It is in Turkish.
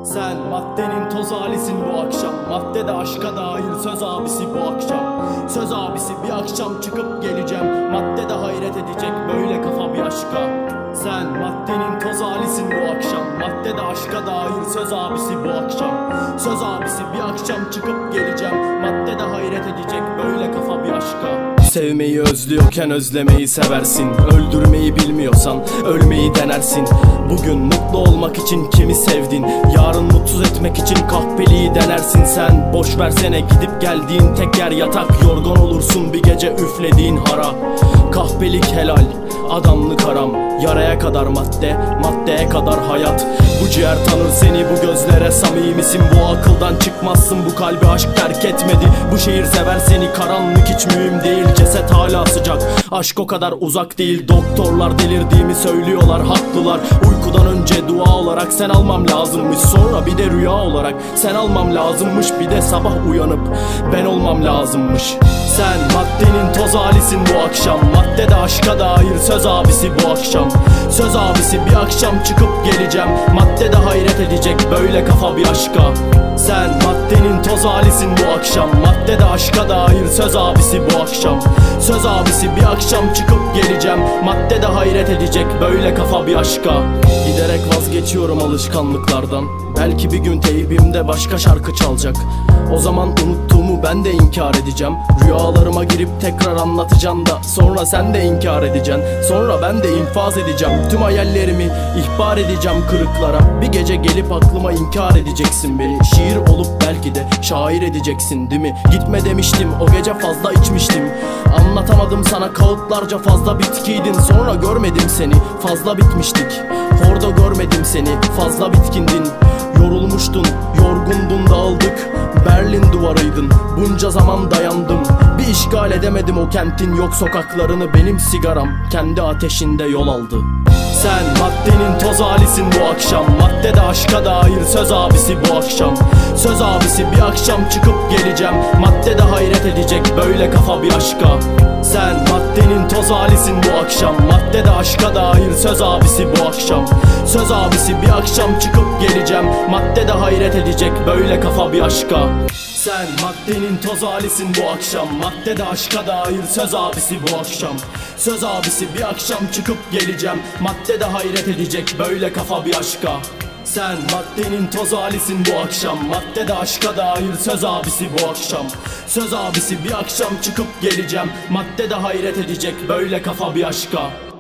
Sen maddenin toz halisin bu akşam. Madde de aşka dair söz abisi bu akşam. Söz abisi bir akşam çıkıp geleceğim. Madde de hayret edecek böyle kafa bir aşka. Sen maddenin toz halisin bu akşam. Madde de aşka dair söz abisi bu akşam. Söz abisi bir akşam çıkıp geleceğim. Madde de hayret edecek böyle kafa bir aşka. Sevmeyi özlüyorken özlemeyi seversin. Öldürmeyi bilmiyorsan ölmeyi denersin. Bugün mutlu olmak için kimi sevdin? Yarın mutsuz etmek için kahpeliği denersin. Sen boş versene, gidip geldiğin tek yer yatak. Yorgun olursun bir gece üflediğin hara. Kahpelik helal, adamlık haram. Yaraya kadar madde, maddeye kadar hayat. Bu ciğer tanır seni, bu gözlere samimisin. Bu akıldan çıkmazsın, bu kalbi aşk terk etmedi. Bu şehir sever seni, karanlık hiç mühim değil. Ceset hala sıcak, aşk o kadar uzak değil. Doktorlar delirdiğimi söylüyorlar, haklılar. Uykudan önce dua olarak sen almam lazımmış. Sonra bir de rüya olarak sen almam lazımmış. Bir de sabah uyanıp ben olmam lazımmış. Sen maddenin toz halisin bu akşam. Madde de aşka dair söz abisi bu akşam. Söz abisi bir akşam çıkıp geleceğim. Madde de hayret edecek böyle kafa bir aşka. Sen maddenin toz halisin bu akşam. Madde de aşka dair söz abisi bu akşam. Söz abisi bir akşam çıkıp geleceğim. Madde de hayret edecek böyle kafa bir aşka. Giderek vazgeçiyorum alışkanlıklardan. Belki bir gün teybimde başka şarkı çalacak. O zaman unuttuğumu ben de inkar edeceğim. Rüyalarıma girip tekrar anlatacağım da sonra sen de inkar edeceksin. Sonra ben de infaz edeceğim. Tüm hayallerimi ihbar edeceğim kırıklara. Bir gece gelip aklıma inkar edeceksin beni. Şiir olup belki de şair edeceksin değil mi? Gitme demiştim, o gece fazla içmiştim. Anlatamadım sana, kağıtlarca fazla bitkiydin. Sonra görmedim seni, fazla bitmiştik. Orada görmedim seni, fazla bitkindin. Yorulmuştun, yorgundun, dağıldık. Berlin duvarıydın, bunca zaman dayandım. Bir işgal edemedim o kentin yok sokaklarını. Benim sigaram kendi ateşinde yol aldı. Sen maddenin toz halisin bu akşam. Madde de aşka dair söz abisi bu akşam. Söz abisi bir akşam çıkıp geleceğim. Madde de hayret edecek böyle kafa bir aşka. Sen maddenin toz halisin bu akşam. Madde de aşka dair söz abisi bu akşam. Söz abisi bir akşam çıkıp geleceğim. Madde de hayret edecek böyle kafa bir aşka. Sen maddenin toz halisin bu akşam. Madde de aşka dair söz abisi bu akşam. Söz abisi bir akşam çıkıp geleceğim. Madde de hayret edecek böyle kafa bir aşka. Sen maddenin toz halisin bu akşam. Madde de aşka dair söz abisi bu akşam. Söz abisi bir akşam çıkıp geleceğim. Madde de hayret edecek böyle kafa bir aşka.